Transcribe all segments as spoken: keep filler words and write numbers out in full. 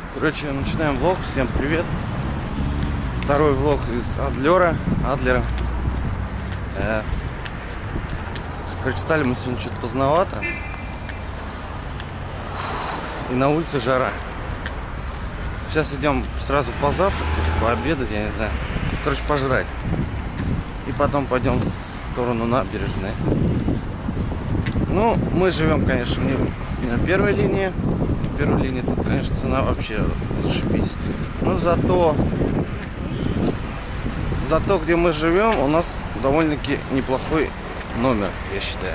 Короче, начинаем влог. Всем привет. Второй влог из Адлера. Адлера. Э, короче, стали мы сегодня что-то поздновато. И на улице жара. Сейчас идем сразу позавтракать, пообедать, я не знаю. Короче, пожрать. И потом пойдем в сторону набережной. Ну, мы живем, конечно, не на первой линии. В первой линии тут, конечно, цена вообще зашибись. Но зато, зато где мы живем, у нас довольно-таки неплохой номер, я считаю.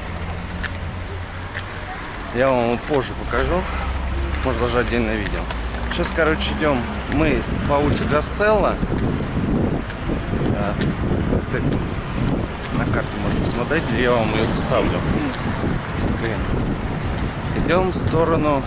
Я вам его позже покажу. Может, даже отдельное видео. Сейчас, короче, идем мы по улице Гастелло. Кстати, на карте можно посмотреть, я вам ее вставлю. Скрин. Идем в сторону,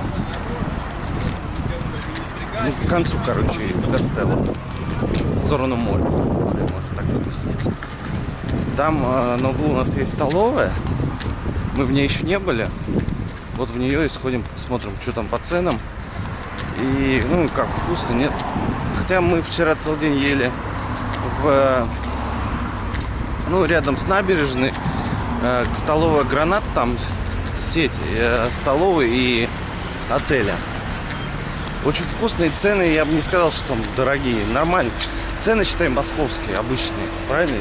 ну, к концу, короче, Гастелло. В сторону моря. Можно так объяснить. Там э, на углу у нас есть столовая. Мы в ней еще не были. Вот в нее и сходим, посмотрим, что там по ценам. И, ну, как вкусно, нет. Хотя мы вчера целый день ели в, ну, рядом с набережной, э, столовая «Гранат», там сеть э, столовой и отеля. Очень вкусные цены, я бы не сказал, что там дорогие. Нормально. Цены, считаем, московские, обычные. Правильно?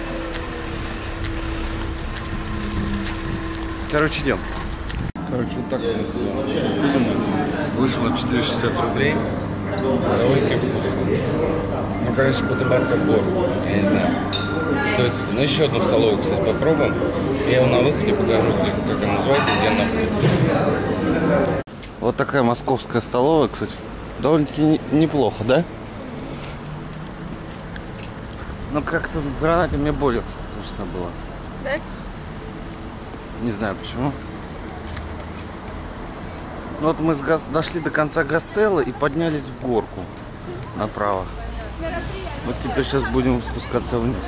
Короче, идем. Короче, вот так вот все. Вышло четыреста шестьдесят рублей. Довольно-таки вкусно. Ну, конечно, подобаться в гору. Я не знаю. Стоит. Ну, еще одну столовую, кстати, попробуем. Я вам на выходе покажу, где, как она называется, где она находится. Вот такая московская столовая, кстати, довольно-таки неплохо, да? Но как-то в «Гранате» мне более вкусно было. Да? Не знаю почему. Ну, вот мы с Гас... дошли до конца Гастелло и поднялись в горку направо. Вот теперь сейчас будем спускаться вниз.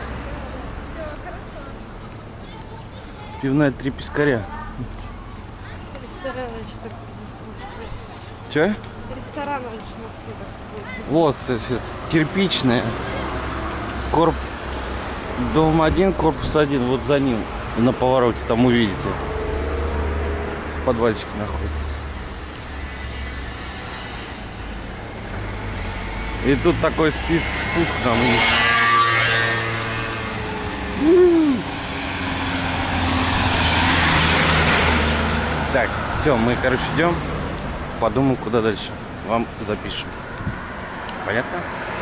Пивная «Три пескаря». Ресторан раньше так. Че? Ресторан раньше в Москве так. Вот, кстати, кирпичная. Корп... Дом один, корпус один, вот за ним. На повороте там увидите. В подвальчике находится. И тут такой список, спуск там есть. Так, все, мы, короче, идем. Подумаем, куда дальше. Вам запишем. Понятно?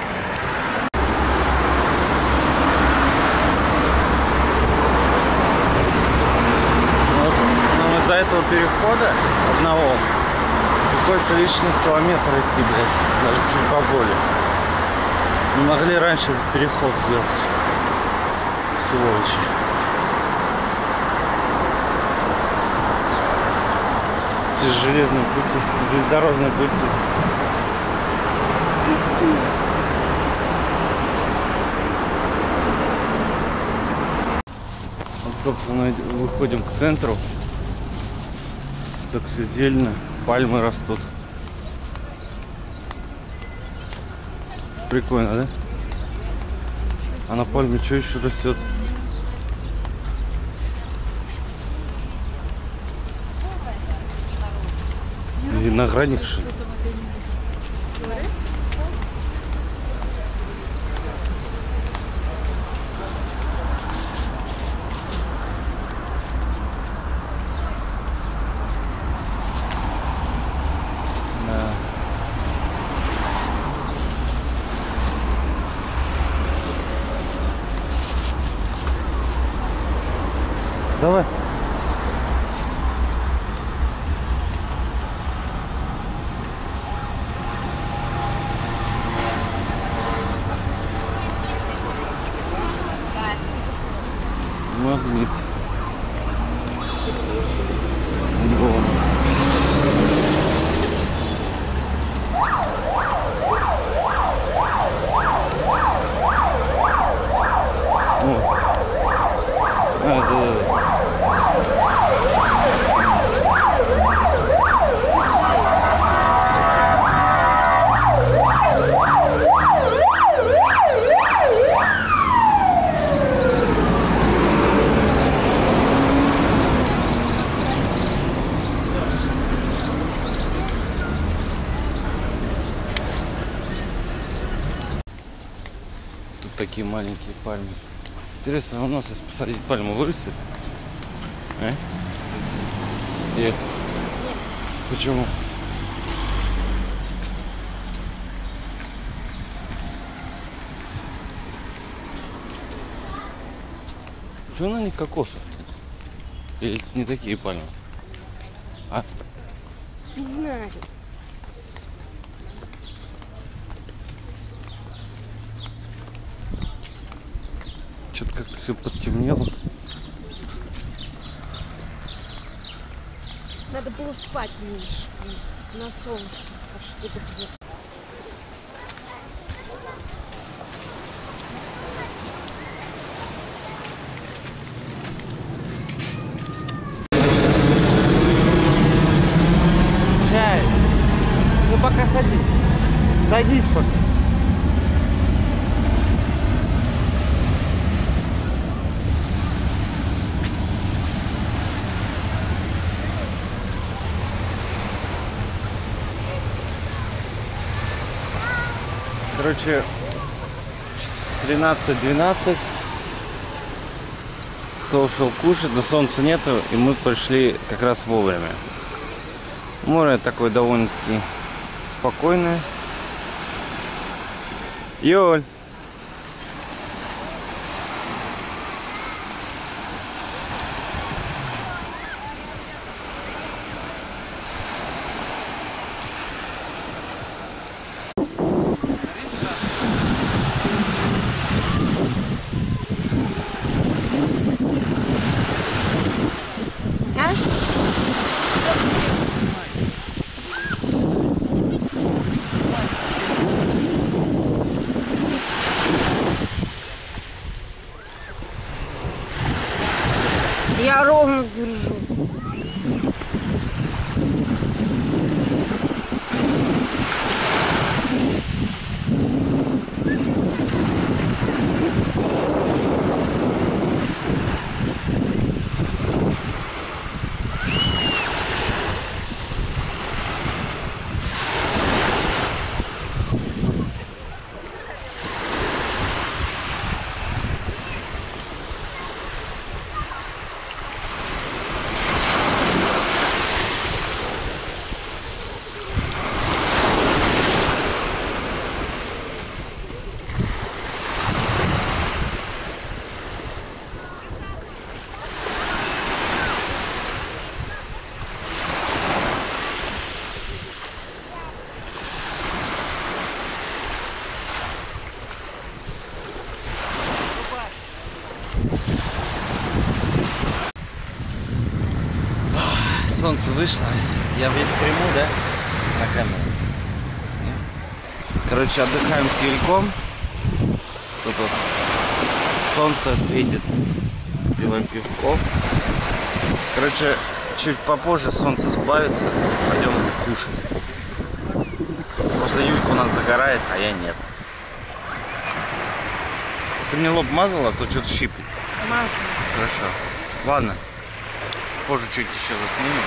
Вот, нам из-за этого перехода одного приходится лишних километр идти, блядь. Даже чуть поболее. Не могли раньше этот переход сделать. Сволочи. Здесь железные пути, железнодорожные пути. Вот, собственно, выходим к центру. Так все зелено, пальмы растут. Прикольно, да? А на пальме что еще растет? Виноградник, что ли? Да. Давай. Магнит. Вон. О. А, да, да, да. такие маленькие пальмы. Интересно, у нас если посадить пальму, вырастет? А? Нет. Нет. Почему? Почему на них кокосов? Или не такие пальмы? А? Не знаю. Что-то как-то все подтемнело. Надо было спать меньше. На солнышке. А что-то где-то. Чай. Ну пока садись. Садись пока. Короче, тринадцать-двенадцать. Кто ушел кушать, но солнца нету, и мы пришли как раз вовремя. Море такое довольно-таки спокойное. Юль! А? Я ровно держу. Солнце вышло, я весь приму, да, на камеру. Короче, отдыхаем с Юльком. Тут вот солнце светит, пивом пивко. Короче, чуть попозже солнце сбавится, пойдем кушать. Просто Юлька у нас загорает, а я нет. Ты мне лоб мазала, а то что-то щипит. Масло. Хорошо. Ладно. Позже чуть еще заснимем.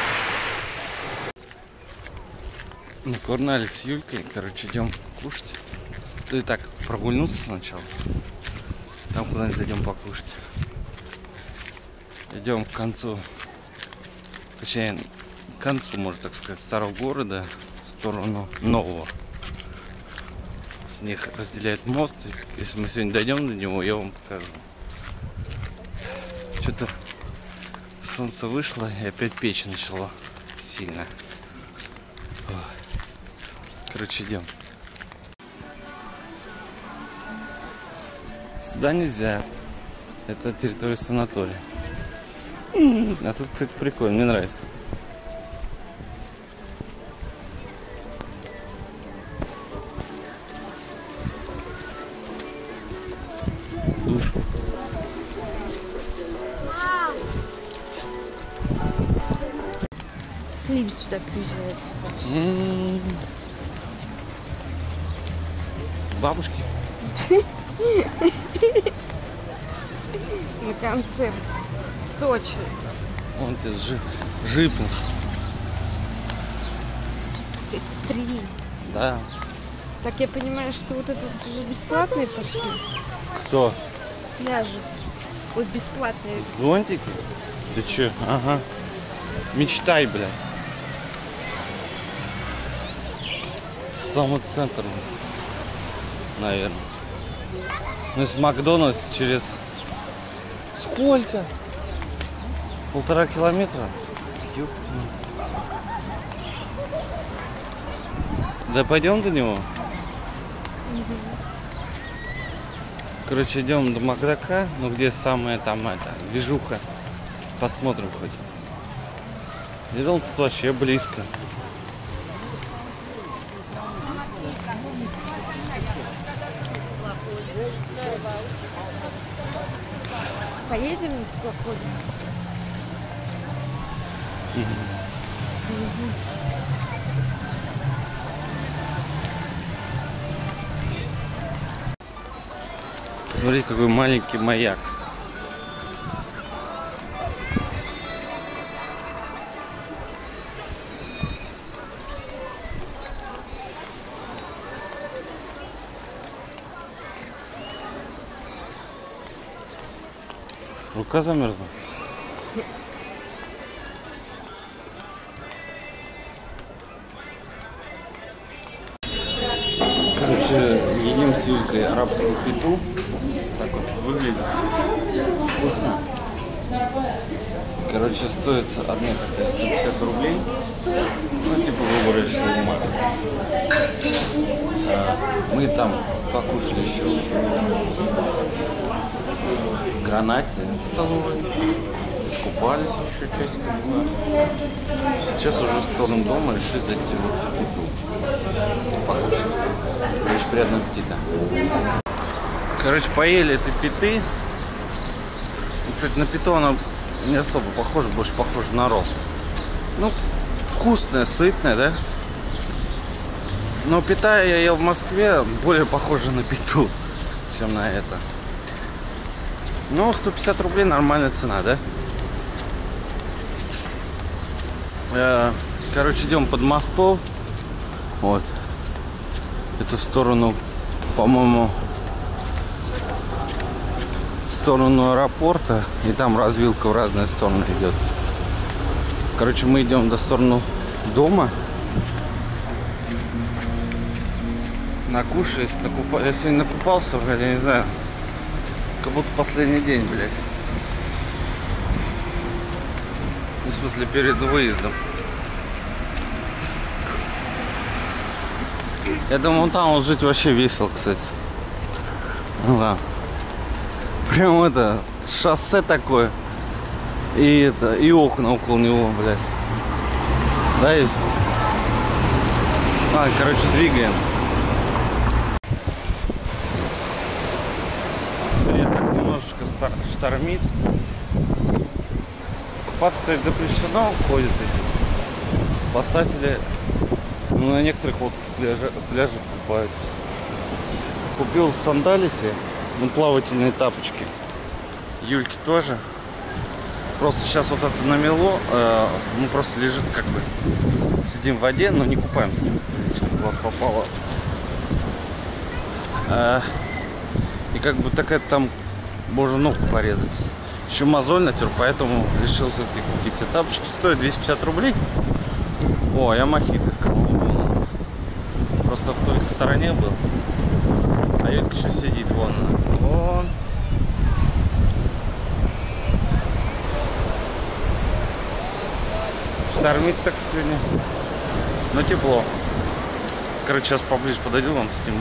Накурнали с Юлькой. Короче, идем кушать. Ну и так, прогульнуться сначала. Там куда-нибудь зайдем покушать. Идем к концу. Точнее, к концу, можно так сказать, старого города в сторону нового. С них разделяет мост. Если мы сегодня дойдем до него, я вам покажу. Что-то солнце вышло и опять печь начало сильно. Короче, идем. Сюда нельзя. Это территория санатория. А тут, кстати, прикольно, мне нравится. Душ. Слим сюда приезжает. М-м-м. Бабушки. На концерт в Сочи. Вон тебе жи жипнув. Экстрим. Да. Так я понимаю, что вот это вот уже бесплатные пошли Кто? пляжи. Вот бесплатные. Зонтики? Ты чё? Ага. Мечтай, блядь. Самый центр, наверное. Ну, если Макдональдс через... Сколько? Полтора километра? Ёпта. Да пойдем до него? Короче, идем до Макдака, ну где самая там это, движуха. Посмотрим хоть. Идем тут вообще близко. Поедем на теплоходе? Смотри, какой маленький маяк. Рука замерзла. Короче, едим с Юлькой арабскую питу. Так вот выглядит. Вкусно. Короче, стоит одна такая сто пятьдесят рублей. Ну, типа выбора шаурма. А, мы там покушали еще в Гранате в столовой. Искупались еще часика два. Сейчас уже в сторону дома решили зайти вот в питу. Покушать. Короче, приятного аппетита. Короче, поели этой питы. Кстати, на питу она не особо похожа, больше похожа на ролл. Ну, вкусная, сытная, да? Но пита я ел в Москве, более похожа на питу, чем на это. Ну, сто пятьдесят рублей нормальная цена, да? Короче, идем под мостом. Вот. Это в сторону, по-моему, в сторону аэропорта. И там развилка в разные стороны идет. Короче, мы идем до стороны дома. Накушаюсь, накупа... я сегодня накупался, блядь, я не знаю. Как будто последний день, блядь. В смысле, перед выездом. Я думаю, вон там вот жить вообще весело, кстати. Ну да. Прям это, шоссе такое. И это, и окна около него, блядь. Да, и... А, короче, двигаем. Я так немножечко стар штормит. Купаться, кстати, запрещено, ходят эти спасатели. Ну, на некоторых вот пляжах, пляжах купаются. Купил в Сандалисе, ну, плавательные тапочки. Юльке тоже. Просто сейчас вот это намело, э, ну просто лежит как бы. Сидим в воде, но не купаемся. В глаз попало. Э, и как бы такая там можно ногу порезать. Еще мозоль натер, поэтому решил все-таки купить эти тапочки. Стоят двести пятьдесят рублей. О, я мохито искал. Просто в той стороне был. А Юлька еще сидит вон. Вон. Штормит так сегодня. Но тепло. Короче, сейчас поближе подойду, вам сниму.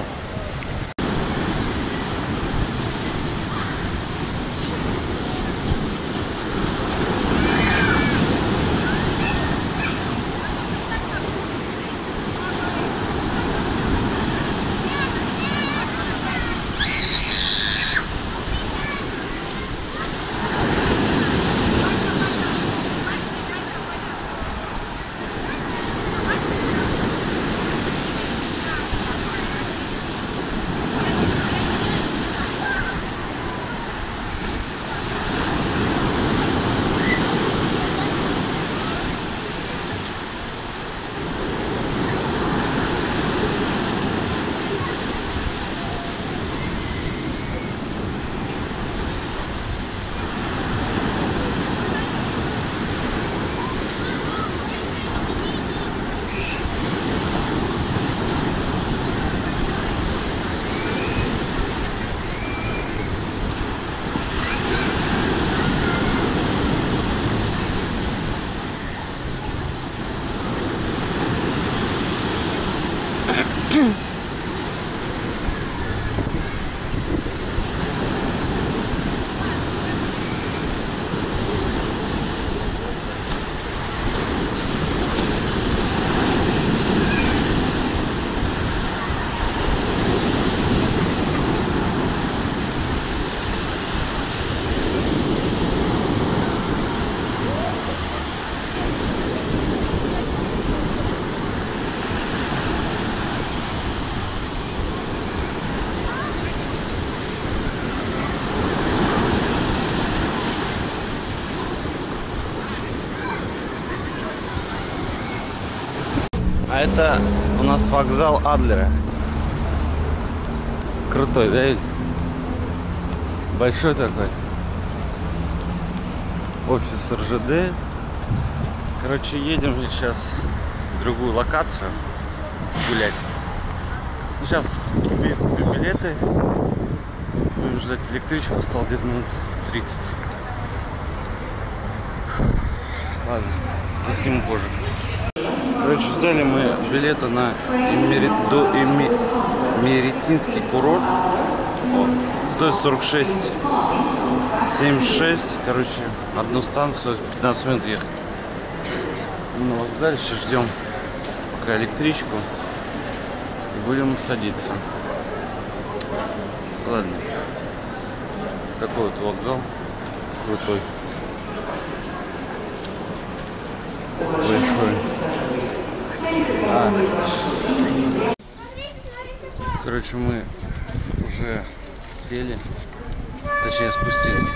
А это у нас вокзал Адлера. Крутой, да? Ведь? Большой такой. Офис эр жэ дэ. Короче, едем сейчас в другую локацию гулять. Сейчас купим, купим билеты. Будем ждать электричку. Осталось где-то минут тридцать. Ладно, засниму позже. Короче, взяли мы билеты на Имеретинский курорт. Стоит сорок шесть семьдесят шесть. Короче, одну станцию, пятнадцать минут ехать. На вокзале сейчас ждем пока электричку. И будем садиться. Ладно. Такой вот вокзал. Крутой. Большой. А. Короче, мы уже сели, точнее спустились.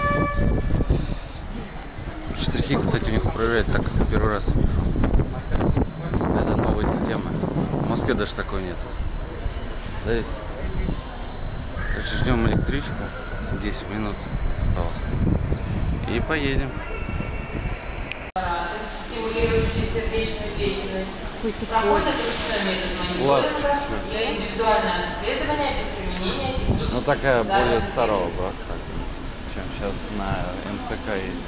Штрихи, кстати, у них управляют так, как первый раз вижу. Это новая система. В Москве даже такой нет. Да, есть. Короче, ждем электричку. десять минут осталось. И поедем. Класс. Ну такая более старого образца, чем сейчас на эм цэ ка едет.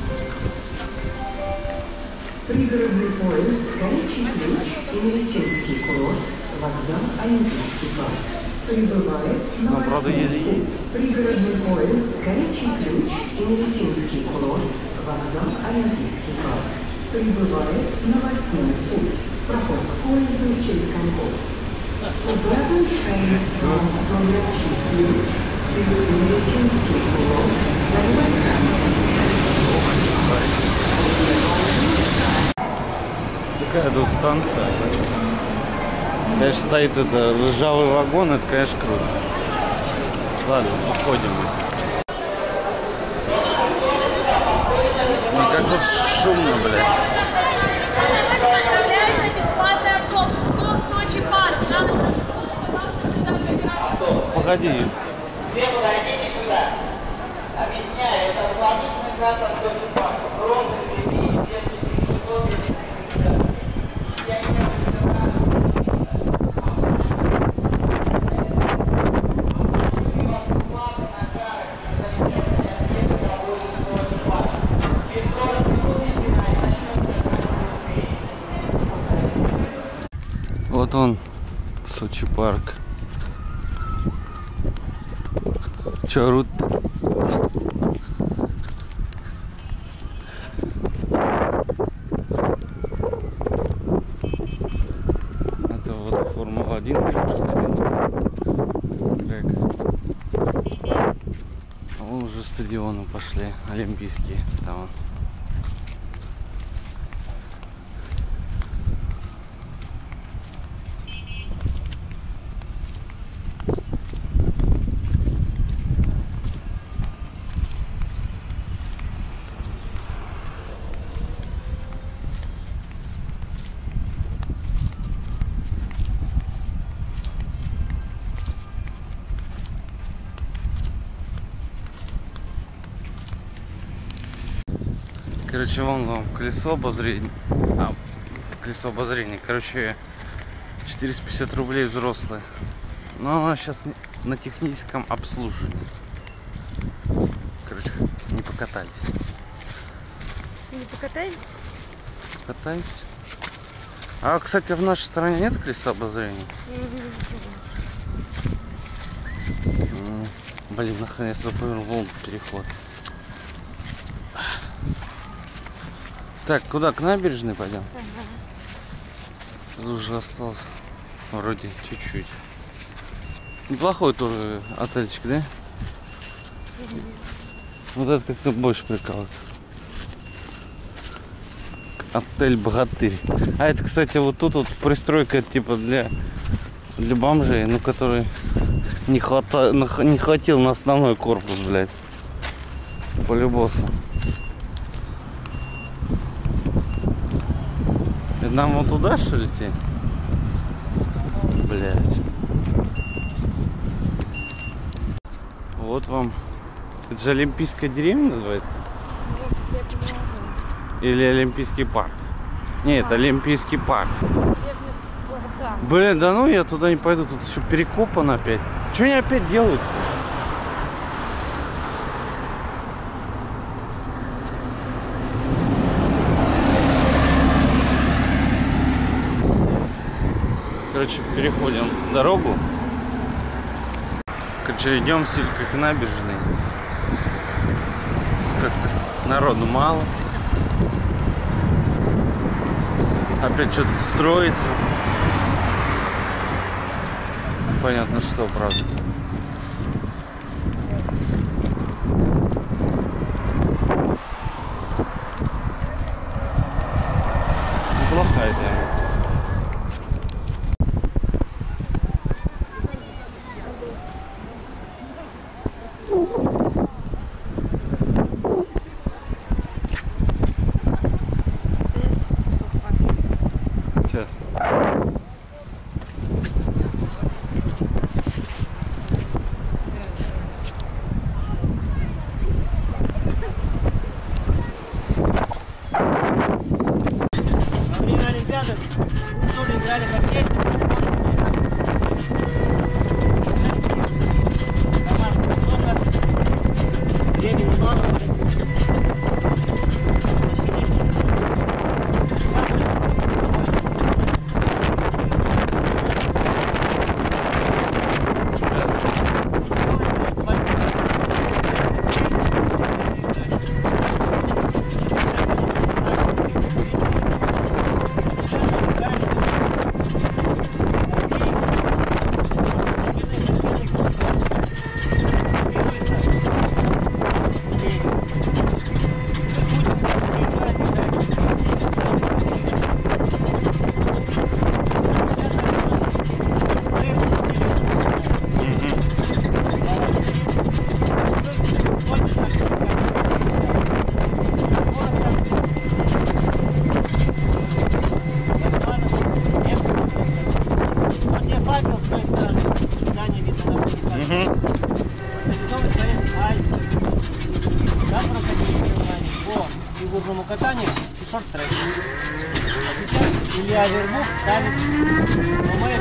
Пригородный поезд «Горячий ключ», Имеретинский курорт, вокзал Олимпийский парк. Прибывает на восьмой путь. Пригородный поезд «Горячий ключ», Имеретинский курорт, вокзал Олимпийский парк. Прибывает на восьмой путь. Проход к поезду через конкурс. Present train from Горячий ключ to Имеретинский курорт. Такая тут станция. Конечно, стоит это ржавый вагон, это, конечно, круто. Ладно, уходим мы. Ну, как тут шумно, блядь. Бесплатный автобус до Сочи парк. Погоди. Объясняю, это дополнительный газ от Сочи парка. Просто вот он, Сочи парк. Чё орут-то? Это вот Формула один, трек. А вон уже стадионы пошли, олимпийские там. Короче, вон вам колесо обозрения. А, колесо обозрения. Короче, четыреста пятьдесят рублей взрослые. Но она сейчас на техническом обслуживании. Короче, не покатались. Не покатаетесь? Покатаемся. А, кстати, в нашей стране нет колеса обозрения? М, Блин, наконец-то повернул волн переход. Так, куда? К набережной пойдем? Тут уже осталось вроде чуть-чуть. Неплохой тоже отельчик, да? Вот это как-то больше прикалывает. Отель Богатырь. А это, кстати, вот тут вот пристройка типа для для бомжей, ну который не хвата... не хватил на основной корпус, блядь. Полюбовался. Это нам вот туда, что ли, идти? Блядь. Вот вам. Это же Олимпийская деревня называется? Или Олимпийский парк? Нет, Олимпийский парк. Блин, да ну я туда не пойду, тут еще перекопано опять. Что они опять делают? Короче, переходим дорогу. Короче, идем к набережной. Как-то народу мало. Опять что-то строится. Понятно, что, правда. Неплохая тема. Сейчас. Во время Олимпиады тоже играли в хоккей. Команд много, времени мало. Катанию и шорт-трек. А сейчас Илья Вербух ставит на море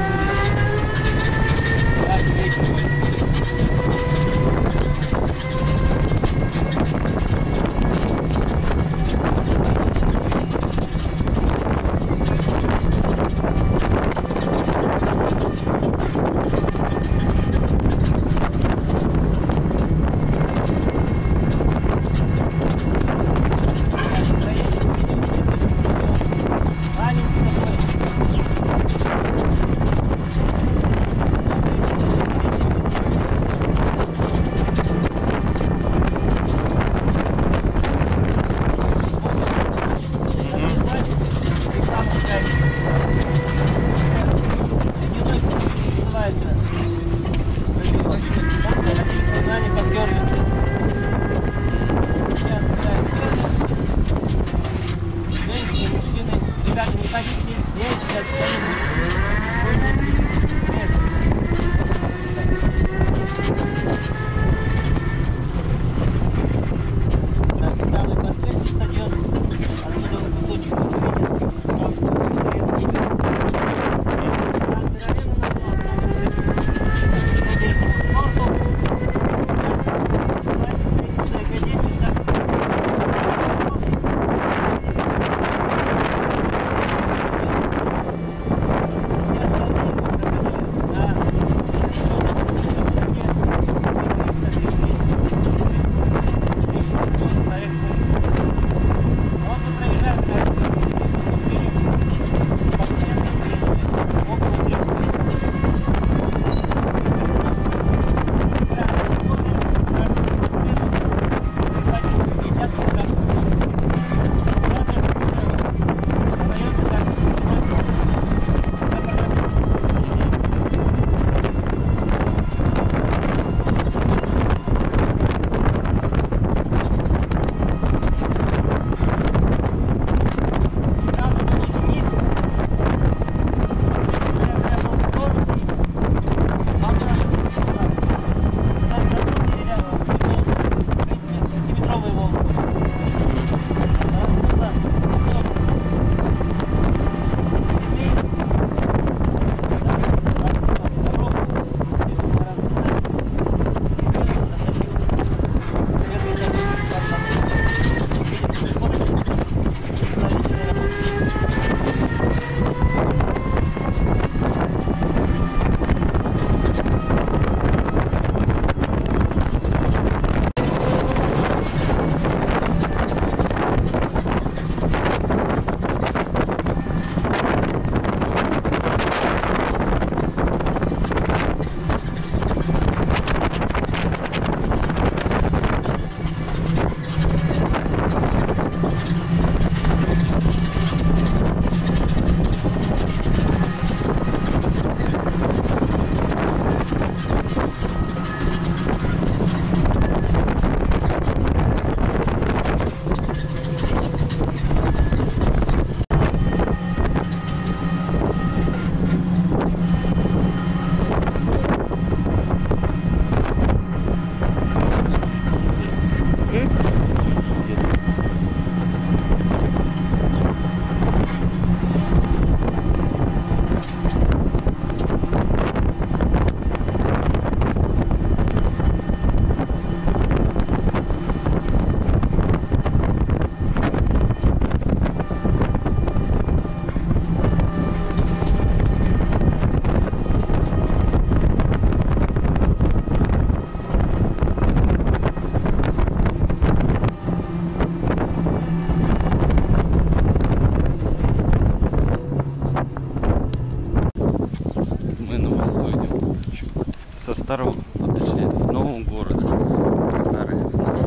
мосту идем. Со старого, ну, точнее, с нового города. Старый.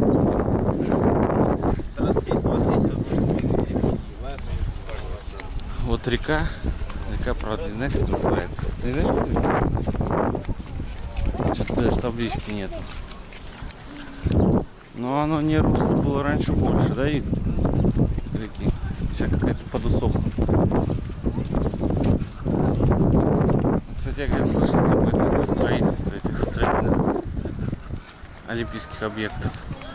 Вот река. Река, правда, не знаю, как называется. Ты знаешь, как река? Сейчас даже таблички нету. Но оно не русло было раньше больше, да, и реки. Сейчас какая-то подусохла. Кстати, я говорю, слышал, типа, это из-за строительства этих строительных олимпийских объектов.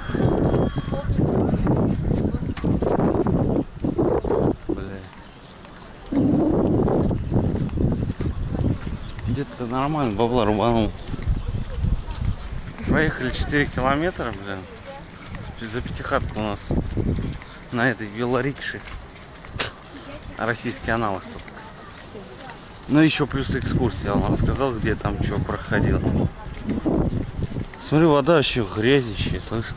Где-то нормально бабла рубанул. Проехали четыре километра, блин. За пятихатку у нас на этой велорикше. Российский аналог. Ну еще плюс экскурсия. Он рассказал, где там что проходил. Смотри, вода еще грязищая, слышишь?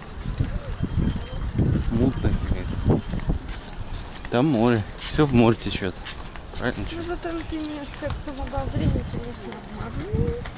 Мутная какая-то. Там море. Все в море течет. Правильно? Ну зато ты мне с кольцом обозрения, конечно, обманул.